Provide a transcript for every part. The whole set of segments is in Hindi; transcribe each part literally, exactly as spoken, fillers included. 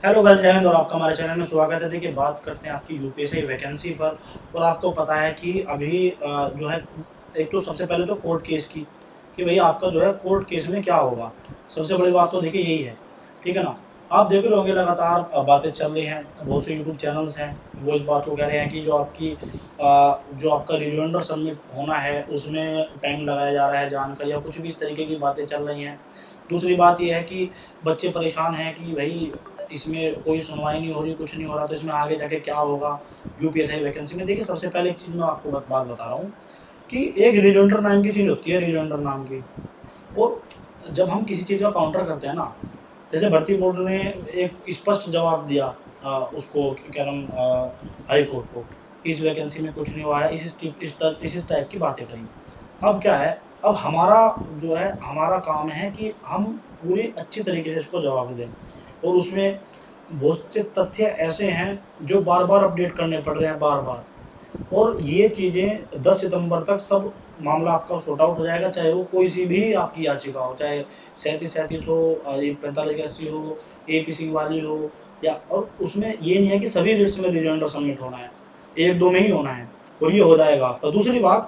हेलो गाइस, जय हिंद और आपका हमारे चैनल में स्वागत है। देखिए, बात करते हैं आपकी यूपीएससी वैकेंसी पर। और आपको पता है कि अभी अ, जो है, एक तो सबसे पहले तो कोर्ट केस की कि भाई आपका जो है कोर्ट केस में क्या होगा। सबसे बड़ी बात तो देखिए यही है, ठीक है ना। आप देख रहे होंगे लगातार अ, बातें चल रही हैं, बहुत से यूट्यूब चैनल्स हैं वो इस बात को कह रहे हैं कि जो आपकी अ, जो आपका रिजोइंडर सबमिट होना है उसमें टाइम लगाया जा रहा है जानकर, या कुछ भी इस तरीके की बातें चल रही हैं। दूसरी बात ये है कि बच्चे परेशान हैं कि भाई इसमें कोई सुनवाई नहीं हो रही, कुछ नहीं हो रहा, तो इसमें आगे जाके क्या होगा यूपीएससी वैकेंसी में। देखिए, सबसे पहले एक चीज़ मैं आपको बात बात बता रहा हूँ कि एक रिजोइंडर नाम की चीज़ होती है, रिजोइंडर नाम की। और जब हम किसी चीज़ का काउंटर करते हैं ना, जैसे भर्ती बोर्ड ने एक स्पष्ट जवाब दिया आ, उसको क्या नाम हाई कोर्ट को कि इस वैकेंसी में कुछ नहीं हुआ है, इस इस टाइप इस टाइप की बातें करी। अब क्या है, अब हमारा जो है हमारा काम है कि हम पूरी अच्छी तरीके से इसको जवाब दें। और उसमें बहुत से तथ्य ऐसे हैं जो बार बार अपडेट करने पड़ रहे हैं, बार बार। और ये चीज़ें दस सितंबर तक सब मामला आपका सॉर्ट आउट हो जाएगा, चाहे वो कोई सी भी आपकी याचिका हो, चाहे सैंतीस सैंतीस हो, पैंतालीस अस्सी हो, एपीसी वाली हो, या और उसमें ये नहीं है कि सभी रेट्स में रिजोइंडर सबमिट होना है, एक दो में ही होना है, और ये हो जाएगा आपका। दूसरी बात,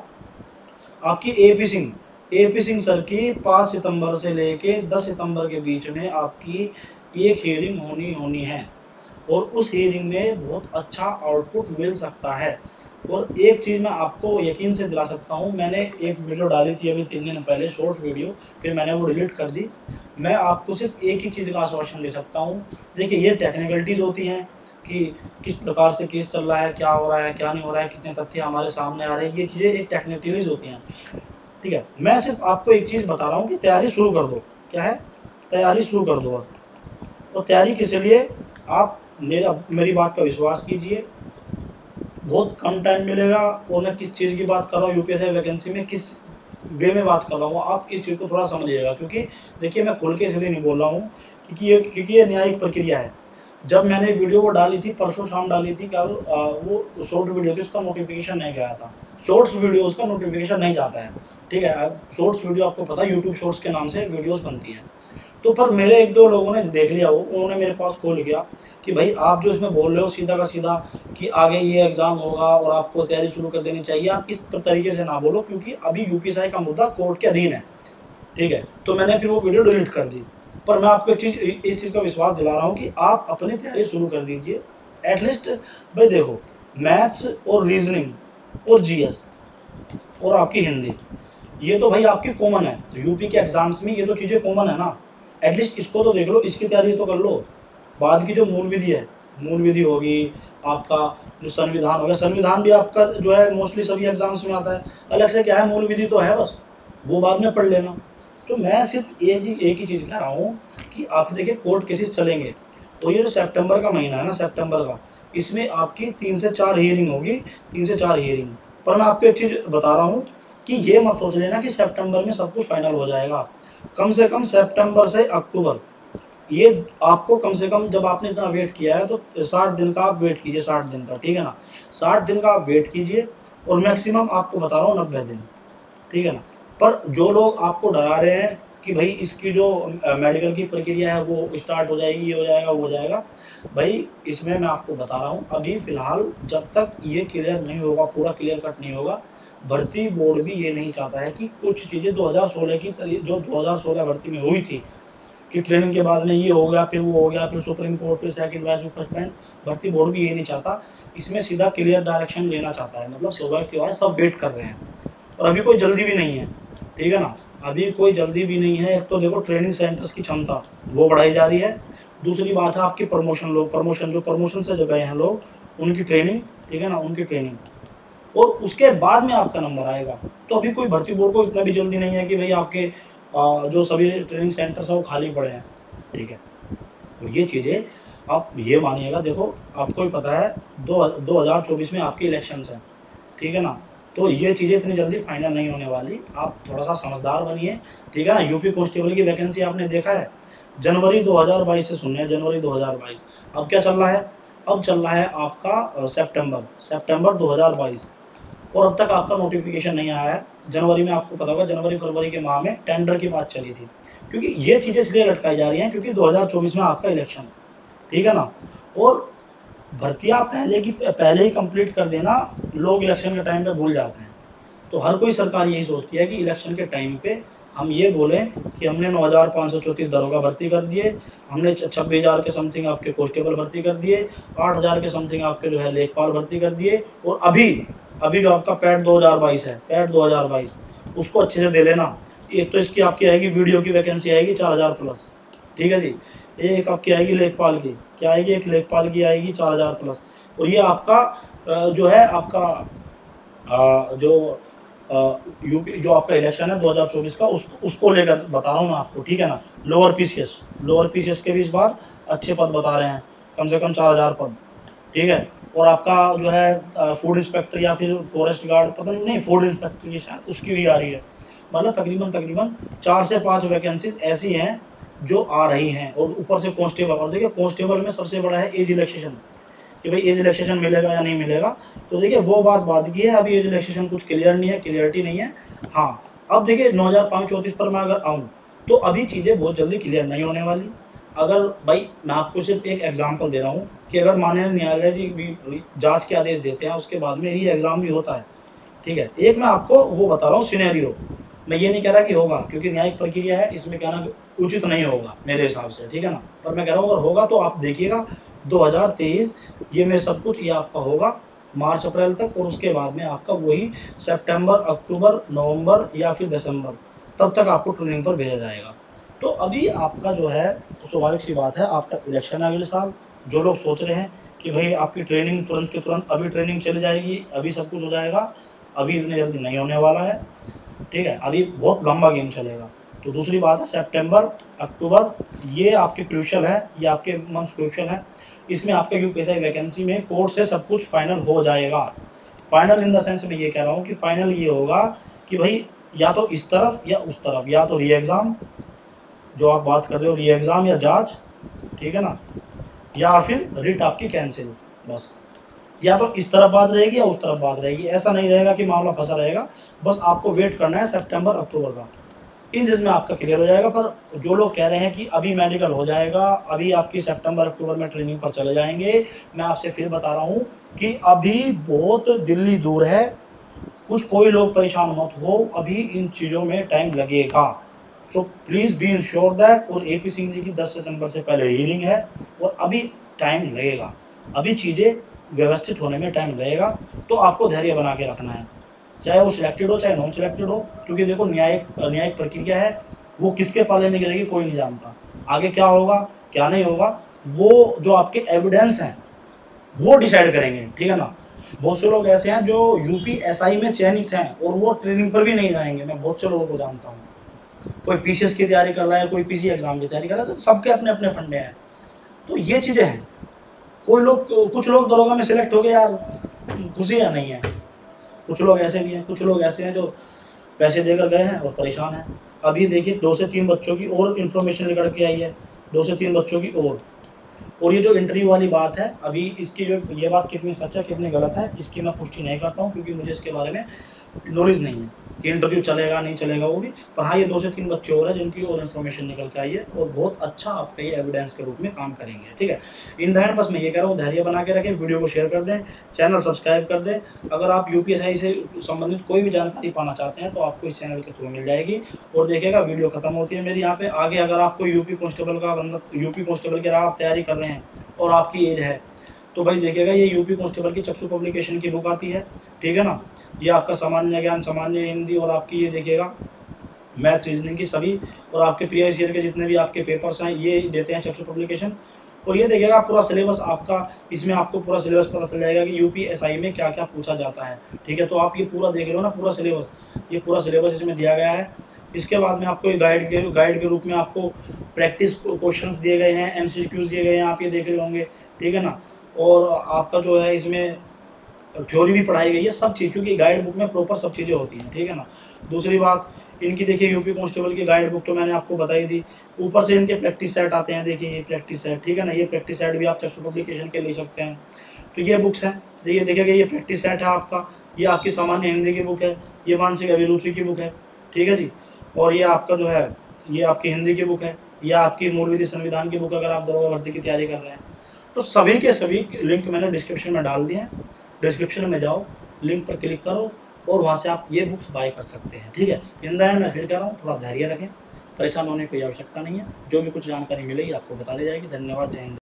आपकी AP Singh AP Singh sir की पाँच सितंबर से लेके दस सितंबर के बीच में आपकी एक हियरिंग होनी होनी है, और उस हियरिंग में बहुत अच्छा आउटपुट मिल सकता है। और एक चीज़ मैं आपको यकीन से दिला सकता हूँ, मैंने एक वीडियो डाली थी अभी तीन दिन पहले, शॉर्ट वीडियो, फिर मैंने वो डिलीट कर दी। मैं आपको सिर्फ एक ही चीज़ का आश्वासन दे सकता हूँ। देखिए, ये टेक्निकलिटीज़ होती हैं कि किस प्रकार से केस चल रहा है, क्या हो रहा है, क्या नहीं हो रहा है, कितने तथ्य हमारे सामने आ रहे हैं, ये चीज़ें एक टेक्निकलिटीज़ होती हैं, ठीक है। मैं सिर्फ आपको एक चीज़ बता रहा हूँ कि तैयारी शुरू कर दो। क्या है? तैयारी शुरू कर दो। और तैयारी किस लिए? आप मेरा मेरी बात का विश्वास कीजिए, बहुत कम टाइम मिलेगा। और मैं किस चीज़ की बात कर रहा हूँ यूपीएससी वैकेंसी में, किस वे में बात कर रहा हूँ, आप इस चीज़ को थोड़ा समझिएगा। क्योंकि देखिए, मैं खुल के इसलिए नहीं बोल रहा हूँ क्योंकि ये क्योंकि ये न्यायिक प्रक्रिया है। जब मैंने वीडियो वो डाली थी, परसों शाम डाली थी, क्या वो शॉर्ट वीडियो थी, उसका नोटिफिकेशन नहीं गया था। शॉर्ट्स वीडियोज़ का नोटिफिकेशन नहीं जाता है, ठीक है। शॉर्ट्स वीडियो आपको पता है, यूट्यूब शॉर्ट्स के नाम से वीडियोज़ बनती हैं। तो पर मेरे एक दो लोगों ने देख लिया, वो उन्होंने मेरे पास कॉल किया कि भाई आप जो इसमें बोल रहे हो सीधा का सीधा कि आगे ये एग्ज़ाम होगा और आपको तैयारी शुरू कर देनी चाहिए, आप इस तरीके से ना बोलो, क्योंकि अभी यूपीएससी का मुद्दा कोर्ट के अधीन है, ठीक है। तो मैंने फिर वो वीडियो डिलीट कर दी। पर मैं आपको एक चीज़ इस चीज़ का विश्वास दिला रहा हूँ कि आप अपनी तैयारी शुरू कर दीजिए। एटलीस्ट भाई देखो, मैथ्स और रीजनिंग और जीएस और आपकी हिंदी, ये तो भाई आपकी कॉमन है, तो यूपी के एग्जाम्स में ये तो चीज़ें कॉमन है ना। एटलीस्ट इसको तो देख लो, इसकी तैयारी तो कर लो। बाद की जो मूल विधि है, मूल विधि होगी, आपका जो संविधान होगा, संविधान भी आपका जो है मोस्टली सभी एग्जाम्स में आता है। अलग से क्या है, मूल विधि तो है, बस वो बाद में पढ़ लेना। तो मैं सिर्फ एक ही एक ही चीज़ कह रहा हूँ कि आप देखिए कोर्ट केसेस चलेंगे, तो ये जो सितंबर का महीना है ना, सितंबर का, इसमें आपकी तीन से चार हियरिंग होगी, तीन से चार हियरिंग। पर मैं आपको एक चीज़ बता रहा हूँ कि ये मत सोच लेना कि सितंबर में सब कुछ फाइनल हो जाएगा। कम से कम सितंबर से अक्टूबर, ये आपको कम से कम, जब आपने इतना वेट किया है तो साठ दिन का आप वेट कीजिए, साठ दिन का, ठीक है ना। साठ दिन का आप वेट कीजिए, और मैक्सिमम आपको बता रहा हूँ नब्बे दिन, ठीक है ना। पर जो लोग आपको डरा रहे हैं कि भाई इसकी जो मेडिकल की प्रक्रिया है वो स्टार्ट हो जाएगी, ये हो जाएगा, वो हो जाएगा, भाई इसमें मैं आपको बता रहा हूँ अभी फ़िलहाल जब तक ये क्लियर नहीं होगा, पूरा क्लियर कट नहीं होगा, भर्ती बोर्ड भी ये नहीं चाहता है कि कुछ चीज़ें दो हज़ार सोलह की जो दो हज़ार सोलह भर्ती में हुई थी कि ट्रेनिंग के बाद में ये हो गया, फिर वो हो गया, फिर सुप्रीम कोर्ट, फिर सेकंड बैच, फिर फर्स्ट बैच, भर्ती बोर्ड भी ये नहीं चाहता। इसमें सीधा क्लियर डायरेक्शन लेना चाहता है, मतलब स्वाभाविक सी बात, सब वेट कर रहे हैं। और अभी कोई जल्दी भी नहीं है, ठीक है ना, अभी कोई जल्दी भी नहीं है। एक तो देखो ट्रेनिंग सेंटर्स की क्षमता वो बढ़ाई जा रही है, दूसरी बात है आपकी प्रमोशन, लोग प्रमोशन जो प्रमोशन से जो गए हैं लोग, उनकी ट्रेनिंग, ठीक है ना, उनकी ट्रेनिंग, और उसके बाद में आपका नंबर आएगा। तो अभी कोई भर्ती बोर्ड को इतना भी जल्दी नहीं है कि भाई आपके आ, जो सभी ट्रेनिंग सेंटर्स हैं वो खाली पड़े हैं, ठीक है। तो ये चीज़ें आप ये मानिएगा, देखो आपको ही पता है दो दो हज़ार चौबीस में आपके इलेक्शंस हैं, ठीक है ना। तो ये चीज़ें इतनी जल्दी फाइनल नहीं होने वाली, आप थोड़ा सा समझदार बनिए, ठीक है ना। यूपी कांस्टेबल की वैकेंसी आपने देखा है, जनवरी दो हज़ार बाईस से सुनने हैं, जनवरी दो हज़ार बाईस। अब क्या चल रहा है, अब चल रहा है आपका सितंबर सितंबर दो हज़ार बाईस, और अब तक आपका नोटिफिकेशन नहीं आया है। जनवरी में आपको पता होगा, जनवरी फरवरी के माह में टेंडर की बात चली थी, क्योंकि ये चीज़ें इसलिए लटकाई जा रही हैं क्योंकि दो हज़ार चौबीस में आपका इलेक्शन, ठीक है ना। और भर्तियाँ पहले की पहले ही कंप्लीट कर देना लोग इलेक्शन के टाइम पे भूल जाते हैं। तो हर कोई सरकार यही सोचती है कि इलेक्शन के टाइम पे हम ये बोलें कि हमने नौ हज़ार पाँच सौ चौंतीस दरोगा भर्ती कर दिए, हमने छब्बीस हज़ार के समथिंग आपके कांस्टेबल भर्ती कर दिए, आठ हज़ार के समथिंग आपके जो है लेखपाल भर्ती कर दिए, और अभी अभी जो आपका पैट दो हज़ार बाईस है, पैट दो हज़ार बाईस उसको अच्छे से दे लेना। एक तो इसकी आपकी आएगी वीडियो की वैकेंसी आएगी चार हज़ार प्लस, ठीक है जी। एक आपकी आएगी लेखपाल की, क्या आएगी, एक लेखपाल की आएगी चार हज़ार प्लस। और ये आपका जो है आपका जो यूपी जो आपका इलेक्शन है दो हज़ार चौबीस का, उस उसको लेकर बता रहा हूँ मैं आपको, ठीक है ना। लोअर पीसीएस लोअर पीसीएस के भी इस बार अच्छे पद बता रहे हैं, कम से कम चार हज़ार पद, ठीक है। और आपका जो है फूड इंस्पेक्टर या फिर फॉरेस्ट गार्ड, पता नहीं, फूड इंस्पेक्टर की शायद उसकी भी आ रही है। मतलब तकरीबन तकरीबन चार से पाँच वैकेंसीज ऐसी हैं जो आ रही हैं। और ऊपर से कांस्टेबल, और देखिए कांस्टेबल में सबसे बड़ा है एज रिलैक्सेशन, कि भाई एज रिलैक्सेशन मिलेगा या नहीं मिलेगा। तो देखिए वो बात बात की है, अभी एज रिलैक्सेशन कुछ क्लियर नहीं है, क्लियरिटी नहीं है। हाँ, अब देखिए नौ हज़ार पाँच सौ चौंतीस पर मैं अगर आऊँ तो अभी चीज़ें बहुत जल्दी क्लियर नहीं होने वाली। अगर भाई मैं आपको सिर्फ एक एग्जांपल दे रहा हूँ कि अगर माननीय न्यायालय जी भी जांच के आदेश देते हैं, उसके बाद में ये एग्ज़ाम भी होता है, ठीक है। एक मैं आपको वो बता रहा हूँ सिनेरियो, मैं ये नहीं कह रहा कि होगा, क्योंकि न्यायिक प्रक्रिया है, इसमें कहना उचित नहीं होगा मेरे हिसाब से, ठीक है ना। पर मैं कह रहा हूँ अगर होगा तो आप देखिएगा दो हज़ार तेईस ये में सब कुछ ये आपका होगा मार्च अप्रैल तक, और उसके बाद में आपका वही सितंबर अक्टूबर नवंबर या फिर दिसंबर तब तक आपको ट्रेनिंग पर भेजा जाएगा। तो अभी आपका जो है स्वाभाविक सी बात है, आपका इलेक्शन है अगले साल। जो लोग सोच रहे हैं कि भाई आपकी ट्रेनिंग तुरंत के तुरंत अभी ट्रेनिंग चली जाएगी, अभी सब कुछ हो जाएगा, अभी इतने जल्दी नहीं होने वाला है, ठीक है। अभी बहुत लंबा गेम चलेगा। तो दूसरी बात है सितंबर अक्टूबर ये आपके क्रूशियल है, ये आपके मंथ्स क्रूशियल है। इसमें आपके यूपीएससी वैकेंसी में कोर्ट से सब कुछ फाइनल हो जाएगा। फाइनल इन द सेंस में ये कह रहा हूँ कि फाइनल ये होगा कि भाई या तो इस तरफ या उस तरफ, या तो री एग्ज़ाम जो आप बात कर रहे हो, री एग्ज़ाम या जांच, ठीक है ना, या फिर रिट आपकी कैंसिल, बस। या तो इस तरफ बात रहेगी या उस तरफ बात रहेगी, ऐसा नहीं रहेगा कि मामला फंसा रहेगा। बस आपको वेट करना है सितंबर अक्टूबर का, इन जिसमें आपका क्लियर हो जाएगा। पर जो लोग कह रहे हैं कि अभी मेडिकल हो जाएगा, अभी आपकी सितंबर अक्टूबर में ट्रेनिंग पर चले जाएंगे, मैं आपसे फिर बता रहा हूँ कि अभी बहुत दिल्ली दूर है। कुछ कोई लोग परेशान मत हो, अभी इन चीज़ों में टाइम लगेगा। So please be ensure that. और ए पी सिंह जी की दस सितंबर से पहले हियरिंग है और अभी टाइम लगेगा, अभी चीज़ें व्यवस्थित होने में टाइम लगेगा। तो आपको धैर्य बना के रखना है, चाहे वो सिलेक्टेड हो चाहे नॉन सिलेक्टेड हो, क्योंकि देखो न्यायिक न्यायिक प्रक्रिया है, वो किसके पाले में गिरेगी कोई नहीं जानता। आगे क्या होगा क्या नहीं होगा वो जो आपके एविडेंस हैं वो डिसाइड करेंगे, ठीक है ना। बहुत से लोग ऐसे हैं जो यूपी एसआई में चयनित हैं और वो ट्रेनिंग पर भी नहीं जाएंगे। मैं बहुत से लोगों को जानता हूँ, कोई पीसीएस की तैयारी कर रहा है, कोई पीसी एग्जाम की तैयारी कर रहा है, तो सबके अपने अपने फंडे हैं। तो ये चीज़ें हैं। कोई लोग कुछ लोग दरोगा में सिलेक्ट हो गए यार, खुशी या नहीं है। कुछ लोग ऐसे भी हैं, कुछ लोग ऐसे हैं जो पैसे देकर गए हैं और परेशान हैं। अभी देखिए दो से तीन बच्चों की और इन्फॉर्मेशन निकल के आई है, दो से तीन बच्चों की और और ये जो इंटरव्यू वाली बात है, अभी इसकी जो ये बात कितनी सच है कितनी गलत है इसकी मैं पुष्टि नहीं करता हूँ, क्योंकि मुझे इसके बारे में नॉलेज नहीं है कि इंटरव्यू चलेगा नहीं चलेगा वो भी। पर हाँ, ये दो से तीन बच्चे और हैं जिनकी और इन्फॉर्मेशन निकल के आई है और बहुत अच्छा आपका ये एविडेंस के रूप में काम करेंगे, ठीक है। इन द एंड बस मैं ये कह रहा हूँ, धैर्य बना के रखें, वीडियो को शेयर कर दें, चैनल सब्सक्राइब कर दें। अगर आप यूपीएससी से संबंधित कोई भी जानकारी पाना चाहते हैं तो आपको इस चैनल के थ्रू मिल जाएगी। और देखिएगा वीडियो खत्म होती है मेरी यहाँ पे। आगे अगर आपको यूपी कांस्टेबल का बंदा यूपी कांस्टेबल की आप तैयारी कर रहे हैं और आपकी एज है तो भाई देखिएगा ये यूपी कांस्टेबल की चक्षु पब्लिकेशन की बुक आती है, ठीक है ना। ये आपका सामान्य ज्ञान, सामान्य हिंदी और आपकी ये देखिएगा मैथ रीजनिंग की सभी और आपके प्रीवियस ईयर के जितने भी आपके पेपर्स हैं ये देते हैं चक्षु पब्लिकेशन। और ये देखिएगा पूरा सिलेबस आपका, इसमें आपको पूरा सिलेबस पता चल जाएगा कि यूपीएसआई में क्या क्या पूछा जाता है, ठीक है। तो आप ये पूरा देख रहे हो ना, पूरा सिलेबस, ये पूरा सिलेबस इसमें दिया गया है। इसके बाद में आपको गाइड के गाइड के रूप में आपको प्रैक्टिस क्वेश्चंस दिए गए हैं, एमसीक्यूज दिए गए हैं, आप ये देख रहे होंगे, ठीक है ना। और आपका जो है इसमें थ्योरी भी पढ़ाई गई है, सब चीज़, क्योंकि गाइड बुक में प्रॉपर सब चीज़ें होती हैं, ठीक है ना। दूसरी बात इनकी देखिए यूपी कांस्टेबल की गाइड बुक तो मैंने आपको बताई थी, ऊपर से इनके प्रैक्टिस सेट आते हैं, देखिए ये प्रैक्टिस सेट, ठीक है ना। ये प्रैक्टिस सेट भी आप चक्षु पब्लिकेशन के ले सकते हैं। तो ये बुक्स हैं, देखिए देखिएगा ये प्रैक्टिस सेट है आपका, ये आपकी सामान्य हिंदी की बुक है, ये मानसिक अभिरुचि की बुक है, ठीक है जी। और ये आपका जो है ये आपकी हिंदी की बुक है, या आपकी मूल विधि संविधान की बुक अगर आप दरोगा भर्ती की तैयारी कर रहे हैं, तो सभी के सभी लिंक मैंने डिस्क्रिप्शन में डाल दिए हैं। डिस्क्रिप्शन में जाओ, लिंक पर क्लिक करो और वहाँ से आप ये बुक्स बाय कर सकते हैं, ठीक है। इन द एंड मैं फिर कह रहा हूँ, थोड़ा धैर्य रखें, परेशान होने की कोई आवश्यकता नहीं है। जो भी कुछ जानकारी मिलेगी आपको बता दी जाएगी। धन्यवाद, जय हिंद।